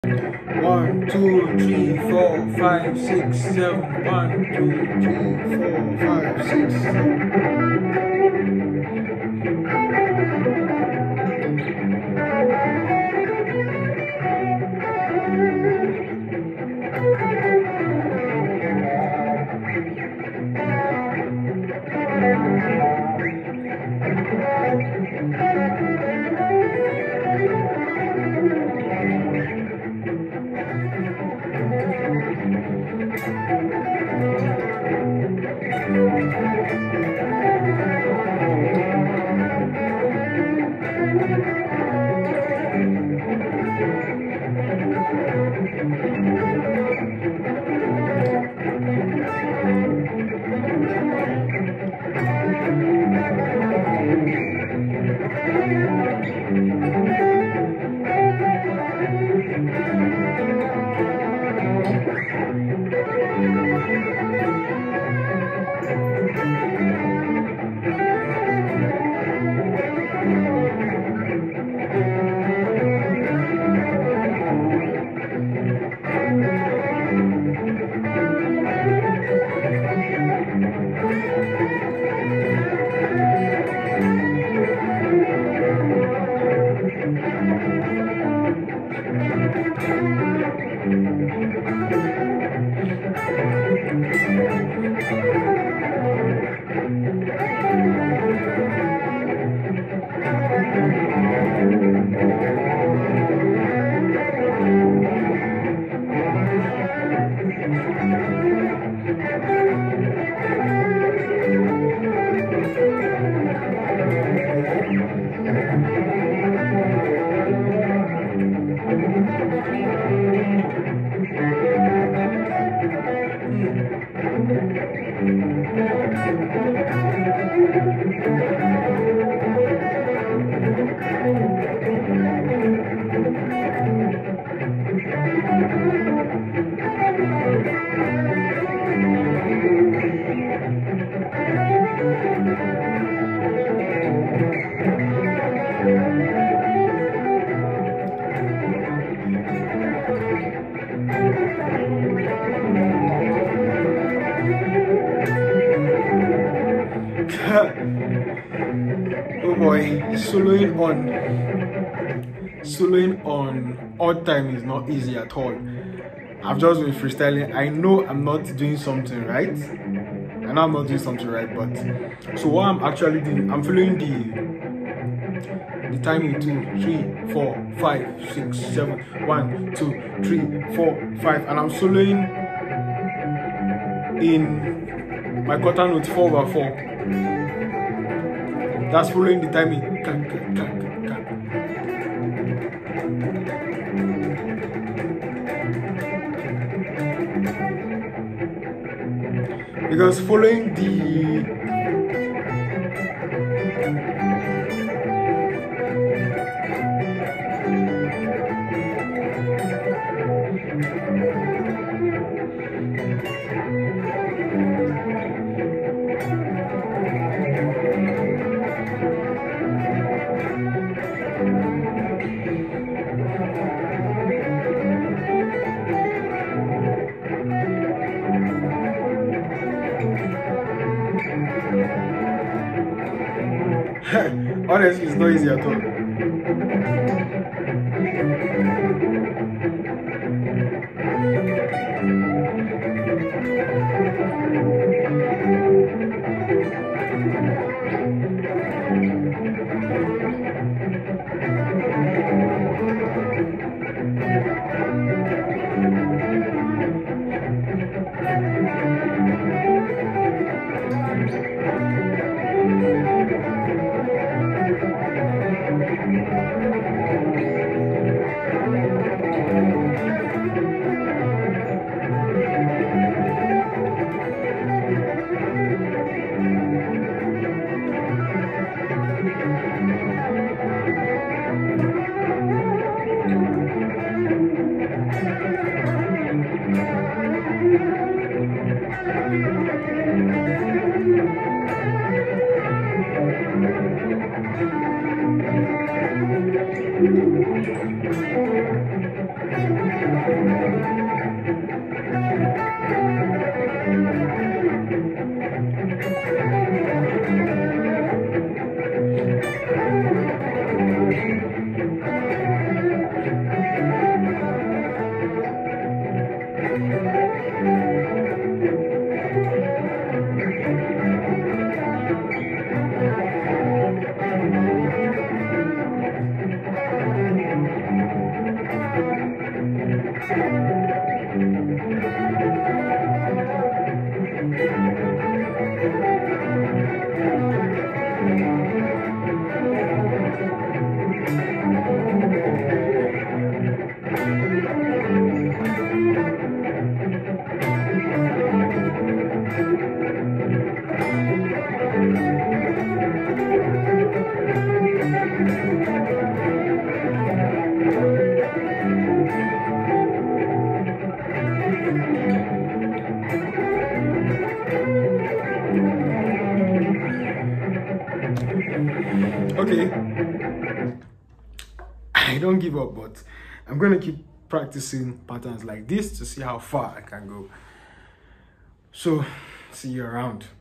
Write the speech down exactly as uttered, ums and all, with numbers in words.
One, two, three, four, five, six, seven. One, two, three, four, five, six, seven. Oh boy, soloing on soloing on odd time is not easy at all. I've just been freestyling. I know I'm not doing something right. I know I'm not doing something right, but so what I'm actually doing, I'm following the the timing two, three, four, five, six, seven, one, two, three, four, five, and I'm soloing in my quarter note four over four. That's following the timing. Because following the honestly, it's not easy at all. Okay, I don't give up, but I'm gonna keep practicing patterns like this to see how far I can go. So see you around.